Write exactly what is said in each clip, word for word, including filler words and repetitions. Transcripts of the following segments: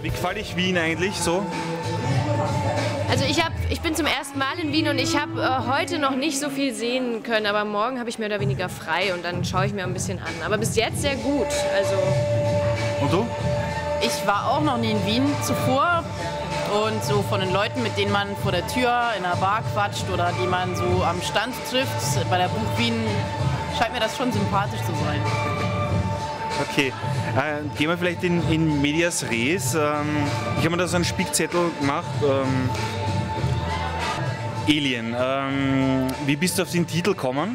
wie gefällt dich Wien eigentlich so? Also ich, hab, ich bin zum ersten Mal in Wien und ich habe äh, heute noch nicht so viel sehen können, aber morgen habe ich mehr oder weniger frei und dann schaue ich mir ein bisschen an. Aber bis jetzt sehr gut. Also Und du? Ich war auch noch nie in Wien zuvor und so von den Leuten, mit denen man vor der Tür in einer Bar quatscht oder die man so am Stand trifft, bei der Buch Wien, scheint mir das schon sympathisch zu sein. Okay, äh, gehen wir vielleicht in, in Medias Res. Ähm, ich habe mir da so einen Spickzettel gemacht. Ähm, Alien. Ähm, wie bist du auf den Titel gekommen?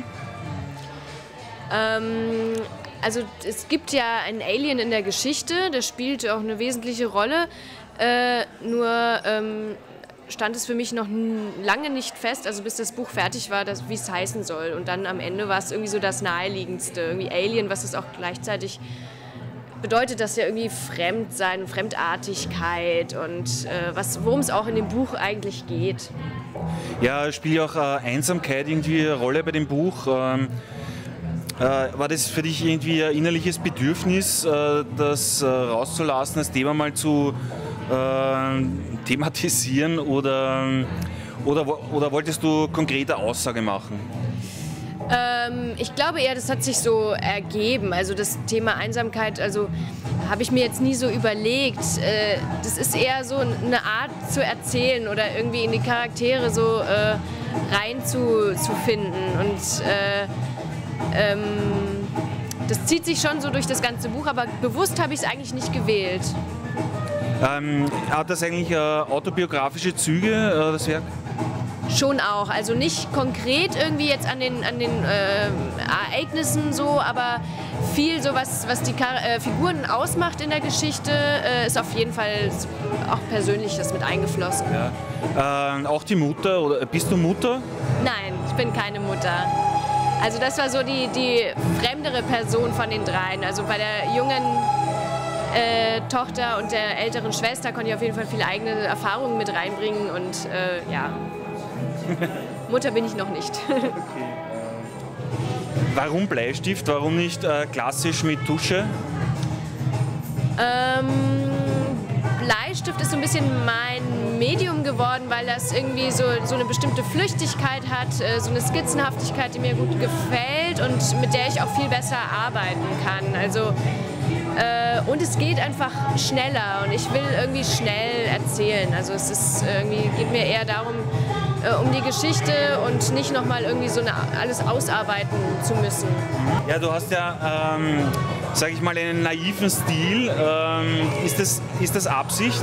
Ähm, also es gibt ja einen Alien in der Geschichte, der spielt auch eine wesentliche Rolle. Äh, nur ähm, stand es für mich noch lange nicht fest, also bis das Buch fertig war, wie es heißen soll. Und dann am Ende war es irgendwie so das Naheliegendste. Irgendwie Alien, was es auch gleichzeitig bedeutet, das ja irgendwie Fremdsein, Fremdartigkeit und äh, worum es auch in dem Buch eigentlich geht. Ja, spielt ja auch äh, Einsamkeit irgendwie eine Rolle bei dem Buch. Ähm, äh, war das für dich irgendwie ein innerliches Bedürfnis, äh, das äh, rauszulassen, das Thema mal zu äh, thematisieren oder, oder, oder wolltest du konkrete Aussage machen? Ähm, ich glaube eher, das hat sich so ergeben. Also das Thema Einsamkeit, also habe ich mir jetzt nie so überlegt. Äh, das ist eher so eine Art zu erzählen oder irgendwie in die Charaktere so äh, rein zu, zu finden. Und äh, ähm, das zieht sich schon so durch das ganze Buch, aber bewusst habe ich es eigentlich nicht gewählt. Ähm, hat das eigentlich äh, autobiografische Züge, äh, das Werk? Schon auch, also nicht konkret irgendwie jetzt an den, an den äh, Ereignissen so, aber viel so, was, was die Char äh, Figuren ausmacht in der Geschichte, äh, ist auf jeden Fall auch Persönliches mit eingeflossen. Ja. Äh, auch die Mutter, oder bist du Mutter? Nein, ich bin keine Mutter. Also das war so die, die fremdere Person von den dreien. Also bei der jungen äh, Tochter und der älteren Schwester konnte ich auf jeden Fall viele eigene Erfahrungen mit reinbringen und äh, ja. Mutter bin ich noch nicht. Okay. Warum Bleistift? Warum nicht äh, klassisch mit Tusche? Ähm, Bleistift ist so ein bisschen mein Medium geworden, weil das irgendwie so, so eine bestimmte Flüchtigkeit hat, äh, so eine Skizzenhaftigkeit, die mir gut gefällt und mit der ich auch viel besser arbeiten kann. Also, äh, und es geht einfach schneller und ich will irgendwie schnell erzählen. Also es ist irgendwie, geht mir eher darum, um die Geschichte und nicht nochmal irgendwie so eine, alles ausarbeiten zu müssen. Ja, du hast ja, ähm, sage ich mal, einen naiven Stil. Ähm, ist das, ist das Absicht?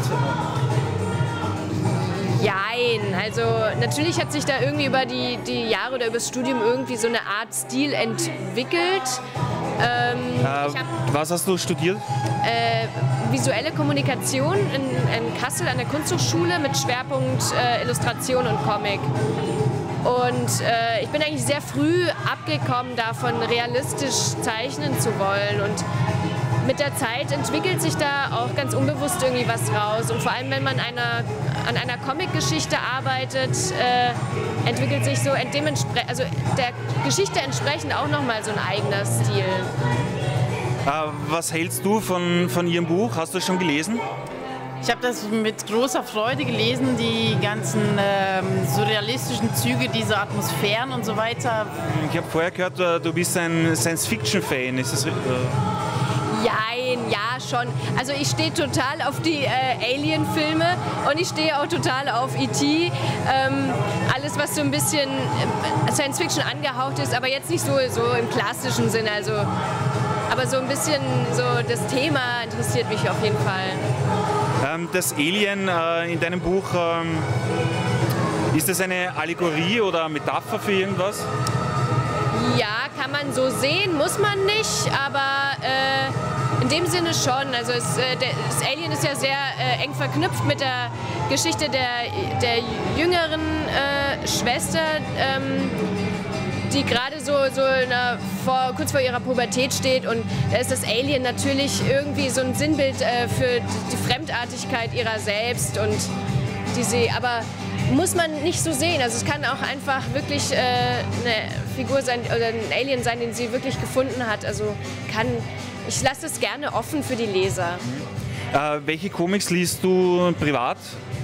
Jein, also natürlich hat sich da irgendwie über die, die Jahre oder über das Studium irgendwie so eine Art Stil entwickelt. Ähm, äh, ich hab, was hast du studiert? Äh, visuelle Kommunikation in, in Kassel an der Kunsthochschule mit Schwerpunkt äh, Illustration und Comic. Und äh, ich bin eigentlich sehr früh abgekommen davon, realistisch zeichnen zu wollen. Und mit der Zeit entwickelt sich da auch ganz unbewusst irgendwie was raus. Und vor allem, wenn man einer, an einer Comic-Geschichte arbeitet, äh, entwickelt sich so dementsprechend, also der Geschichte entsprechend auch nochmal so ein eigener Stil. Äh, was hältst du von, von Ihrem Buch? Hast du es schon gelesen? Ich habe das mit großer Freude gelesen, die ganzen ähm, surrealistischen Züge, diese Atmosphären und so weiter. Ich habe vorher gehört, du bist ein Science-Fiction-Fan. Ist das, äh Jein, ja schon. Also ich stehe total auf die äh, Alien-Filme und ich stehe auch total auf E T Ähm, alles, was so ein bisschen äh, Science-Fiction angehaucht ist, aber jetzt nicht so, so im klassischen Sinne. Also, aber so ein bisschen so das Thema interessiert mich auf jeden Fall. Ähm, das Alien äh, in deinem Buch, ähm, ist das eine Allegorie oder Metapher für irgendwas? Ja, kann man so sehen, muss man nicht, aber äh, in dem Sinne schon. Also es, äh, das Alien ist ja sehr äh, eng verknüpft mit der Geschichte der, der jüngeren äh, Schwester, ähm, die gerade so, so na, vor, kurz vor ihrer Pubertät steht, und da ist das Alien natürlich irgendwie so ein Sinnbild äh, für die Fremdartigkeit ihrer selbst, und die sie, aber muss man nicht so sehen. Also es kann auch einfach wirklich äh, eine Figur sein oder ein Alien sein, den sie wirklich gefunden hat. Also kann, ich lasse es gerne offen für die Leser. Äh, welche Comics liest du privat?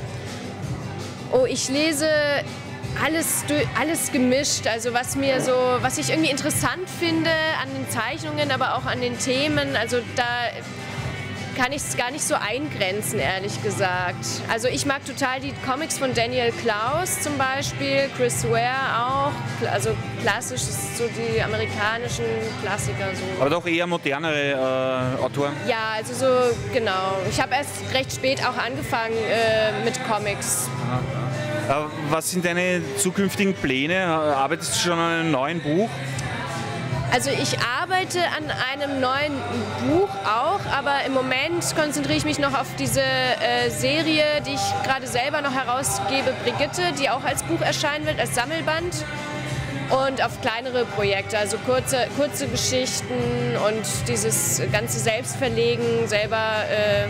Oh, ich lese alles, alles gemischt, also was mir so, was ich irgendwie interessant finde an den Zeichnungen, aber auch an den Themen, also da kann ich es gar nicht so eingrenzen, ehrlich gesagt. Also ich mag total die Comics von Daniel Clowes zum Beispiel, Chris Ware auch, also klassisch, so die amerikanischen Klassiker. So. Aber doch eher modernere äh, Autoren? Ja, also so, genau. Ich habe erst recht spät auch angefangen äh, mit Comics. Äh, was sind deine zukünftigen Pläne? Arbeitest du schon an einem neuen Buch? Also ich arbeite an einem neuen Buch auch, aber im Moment konzentriere ich mich noch auf diese äh, Serie, die ich gerade selber noch herausgebe, Brigitte, die auch als Buch erscheinen wird, als Sammelband. Und auf kleinere Projekte, also kurze, kurze Geschichten und dieses ganze Selbstverlegen, selber äh,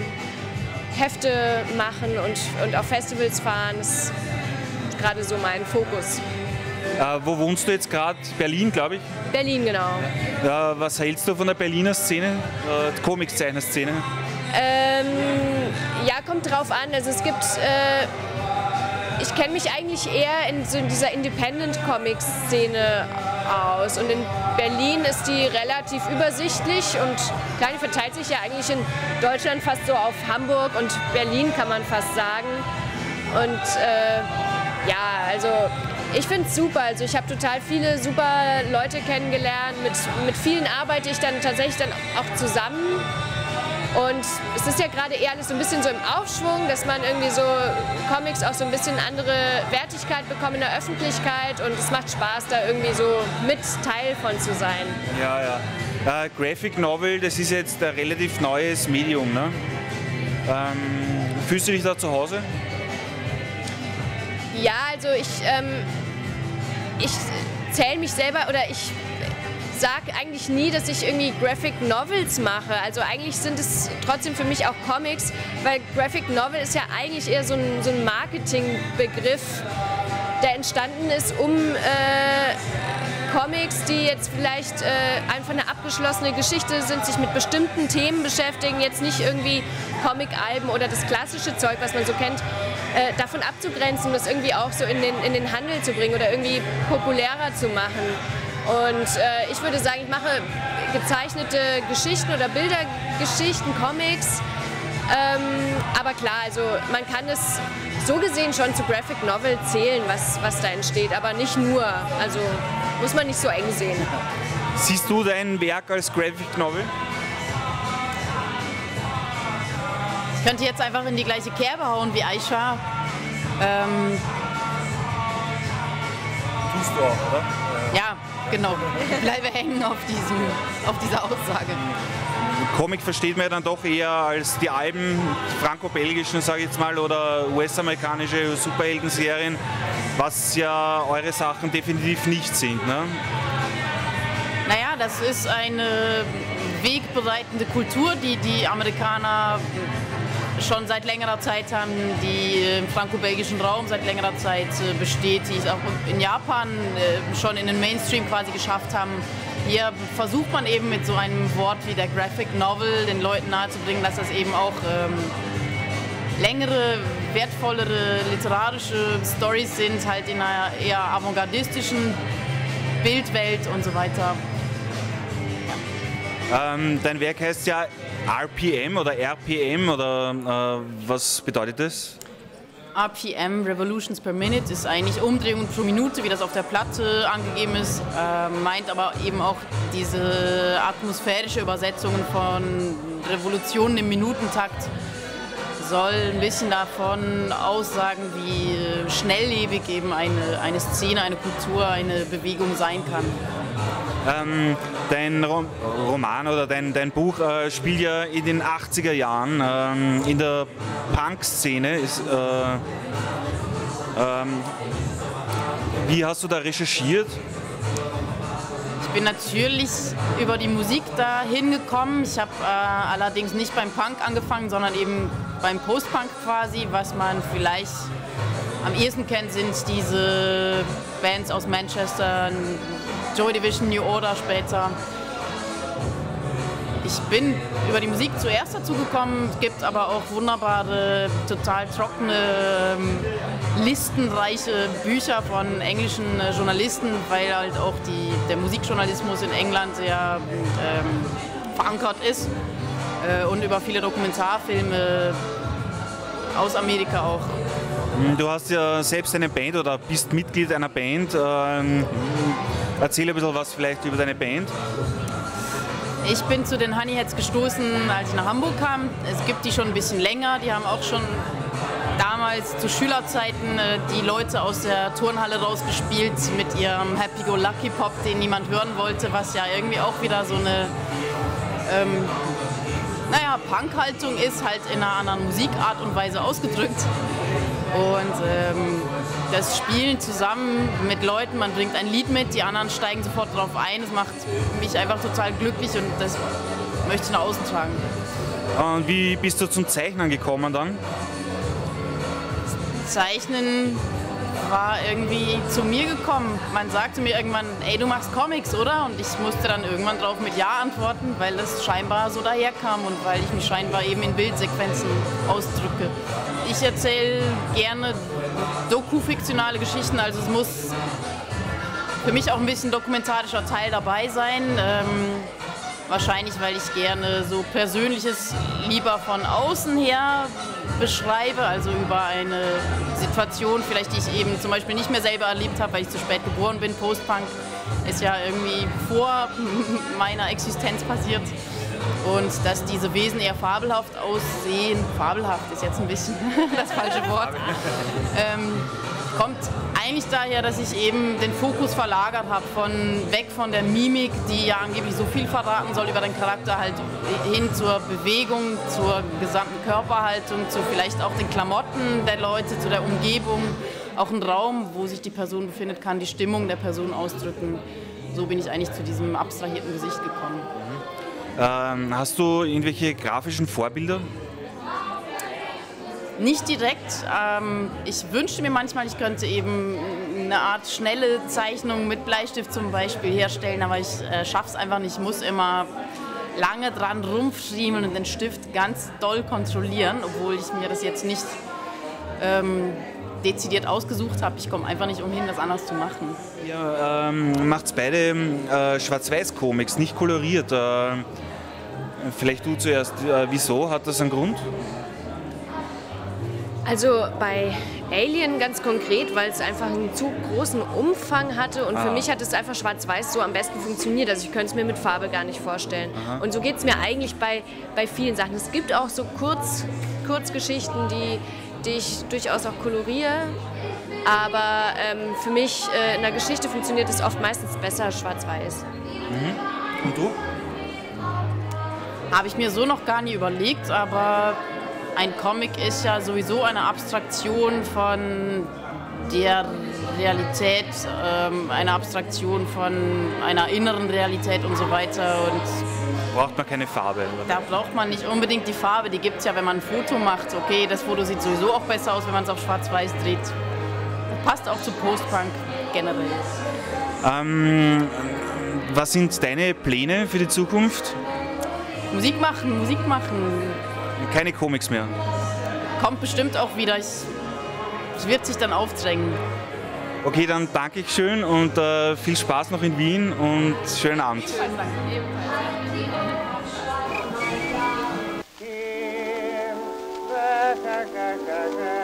Hefte machen und, und auf Festivals fahren, das ist gerade so mein Fokus. Äh, wo wohnst du jetzt gerade? Berlin, glaube ich? Berlin, genau. Äh, was hältst du von der Berliner Szene, äh, Comiczeichner-Szene? Ähm, ja, kommt drauf an. Also es gibt, äh, ich kenne mich eigentlich eher in, so in dieser Independent-Comic-Szene aus. Und in Berlin ist die relativ übersichtlich und klar, die verteilt sich ja eigentlich in Deutschland fast so auf Hamburg und Berlin, kann man fast sagen. Und äh, ja, also ich finde es super. Also ich habe total viele super Leute kennengelernt. Mit, mit vielen arbeite ich dann tatsächlich dann auch zusammen. Und es ist ja gerade eher alles so ein bisschen so im Aufschwung, dass man irgendwie so Comics auch so ein bisschen andere Wertigkeit bekommen in der Öffentlichkeit. Und es macht Spaß, da irgendwie so mit Teil von zu sein. Ja, ja. Äh, Graphic Novel, das ist jetzt ein relativ neues Medium, ne? Ähm, fühlst du dich da zu Hause? Ja, also ich, ähm, ich zähle mich selber oder ich sage eigentlich nie, dass ich irgendwie Graphic Novels mache. Also eigentlich sind es trotzdem für mich auch Comics, weil Graphic Novel ist ja eigentlich eher so ein, so ein Marketingbegriff, der entstanden ist, um äh, Comics, die jetzt vielleicht äh, einfach eine abgeschlossene Geschichte sind, sich mit bestimmten Themen beschäftigen, jetzt nicht irgendwie Comic-Alben oder das klassische Zeug, was man so kennt, äh, davon abzugrenzen, das irgendwie auch so in den, in den Handel zu bringen oder irgendwie populärer zu machen. Und äh, ich würde sagen, ich mache gezeichnete Geschichten oder Bildergeschichten, Comics. Ähm, aber klar, also man kann es so gesehen schon zu Graphic Novel zählen, was, was da entsteht, aber nicht nur. Also muss man nicht so eng sehen. Siehst du dein Werk als Graphic Novel? Ich könnte jetzt einfach in die gleiche Kerbe hauen wie Aisha. Ähm, Tust du auch, oder? ja, genau. Ich bleibe hängen auf, diesem, auf dieser Aussage. Comic versteht man ja dann doch eher als die Alben, franco-belgischen, sage ich jetzt mal, oder U S-amerikanische Superhelden-Serien, was ja eure Sachen definitiv nicht sind, ne? Naja, das ist eine wegbereitende Kultur, die die Amerikaner schon seit längerer Zeit haben, die im franco-belgischen Raum seit längerer Zeit besteht, die es auch in Japan schon in den Mainstream quasi geschafft haben. Hier versucht man eben mit so einem Wort wie der Graphic Novel den Leuten nahezubringen, dass das eben auch ähm, längere, wertvollere literarische Storys sind, halt in einer eher avantgardistischen Bildwelt und so weiter. Ja. Ähm, dein Werk heißt ja R P M oder R P M oder äh, was bedeutet das? R P M, Revolutions per Minute, ist eigentlich Umdrehungen pro Minute, wie das auf der Platte angegeben ist, äh, meint aber eben auch diese atmosphärische Übersetzungen von Revolutionen im Minutentakt, soll ein bisschen davon aussagen, wie schnelllebig eben eine, eine Szene, eine Kultur, eine Bewegung sein kann. Ähm, dein Rom Roman oder dein, dein Buch äh, spielt ja in den achtziger Jahren ähm, in der Punk-Szene. Ist, äh, ähm, wie hast du da recherchiert? Ich bin natürlich über die Musik da hingekommen. Ich habe äh, allerdings nicht beim Punk angefangen, sondern eben beim Post-Punk quasi. Was man vielleicht am ehesten kennt, sind diese Bands aus Manchester, Joy Division, New Order später. Ich bin über die Musik zuerst dazu gekommen. Es gibt aber auch wunderbare, total trockene, ähm, listenreiche Bücher von englischen äh, Journalisten, weil halt auch die, der Musikjournalismus in England sehr ähm, verankert ist äh, und über viele Dokumentarfilme aus Amerika auch. Du hast ja selbst eine Band oder bist Mitglied einer Band. Ähm, erzähl ein bisschen was vielleicht über deine Band. Ich bin zu den Honeyheads gestoßen, als ich nach Hamburg kam. Es gibt die schon ein bisschen länger. Die haben auch schon damals zu Schülerzeiten äh, die Leute aus der Turnhalle rausgespielt mit ihrem Happy-Go-Lucky-Pop, den niemand hören wollte, was ja irgendwie auch wieder so eine ähm, naja, Punk-Haltung ist, halt in einer anderen Musikart und Weise ausgedrückt. Und ähm, das Spielen zusammen mit Leuten, man bringt ein Lied mit, die anderen steigen sofort drauf ein. Das macht mich einfach total glücklich und das möchte ich nach außen tragen. Und wie bist du zum Zeichnen gekommen dann? Zeichnen war irgendwie zu mir gekommen. Man sagte mir irgendwann, ey, du machst Comics, oder? Und ich musste dann irgendwann drauf mit Ja antworten, weil das scheinbar so daherkam und weil ich mich scheinbar eben in Bildsequenzen ausdrücke. Ich erzähle gerne doku-fiktionale Geschichten, also es muss für mich auch ein bisschen dokumentarischer Teil dabei sein. Ähm, wahrscheinlich, weil ich gerne so Persönliches lieber von außen her beschreibe, also über eine Situation, vielleicht die ich eben zum Beispiel nicht mehr selber erlebt habe, weil ich zu spät geboren bin. Post-Punk ist ja irgendwie vor meiner Existenz passiert. Und dass diese Wesen eher fabelhaft aussehen, fabelhaft ist jetzt ein bisschen das falsche Wort, ähm, kommt eigentlich daher, dass ich eben den Fokus verlagert habe, von weg von der Mimik, die ja angeblich so viel verraten soll über den Charakter, halt hin zur Bewegung, zur gesamten Körperhaltung, zu vielleicht auch den Klamotten der Leute, zu der Umgebung. Auch ein Raum, wo sich die Person befindet, kann die Stimmung der Person ausdrücken. So bin ich eigentlich zu diesem abstrahierten Gesicht gekommen. Ähm, hast du irgendwelche grafischen Vorbilder? Nicht direkt. Ähm, ich wünschte mir manchmal, ich könnte eben eine Art schnelle Zeichnung mit Bleistift zum Beispiel herstellen, aber ich äh, schaffe es einfach nicht. Ich muss immer lange dran rumfriemeln und den Stift ganz doll kontrollieren, obwohl ich mir das jetzt nicht ähm, dezidiert ausgesucht habe. Ich komme einfach nicht umhin, das anders zu machen. Ja, ähm, macht beide äh, Schwarz-Weiß-Comics, nicht koloriert. Äh, vielleicht du zuerst. Äh, wieso? Hat das einen Grund? Also bei Alien ganz konkret, weil es einfach einen zu großen Umfang hatte und ah. für mich hat es einfach schwarz-weiß so am besten funktioniert. Also ich könnte es mir mit Farbe gar nicht vorstellen. Aha. Und so geht es mir eigentlich bei, bei vielen Sachen. Es gibt auch so Kurz, Kurzgeschichten, die, die ich durchaus auch koloriere. Aber ähm, für mich äh, in der Geschichte funktioniert es oft meistens besser schwarz-weiß. Mhm. Und du? Habe ich mir so noch gar nie überlegt, aber ein Comic ist ja sowieso eine Abstraktion von der Realität, ähm, eine Abstraktion von einer inneren Realität und so weiter. Und braucht man keine Farbe? Oder? Da braucht man nicht unbedingt die Farbe, die gibt es ja, wenn man ein Foto macht. Okay, das Foto sieht sowieso auch besser aus, wenn man es auf schwarz-weiß dreht. Passt auch zu Post-Punk generell. Ähm, was sind deine Pläne für die Zukunft? Musik machen, Musik machen. Keine Comics mehr? Kommt bestimmt auch wieder. Ich, es wird sich dann aufdrängen. Okay, dann danke ich schön und äh, viel Spaß noch in Wien und schönen Abend. Ebenfalls, danke. Ebenfalls.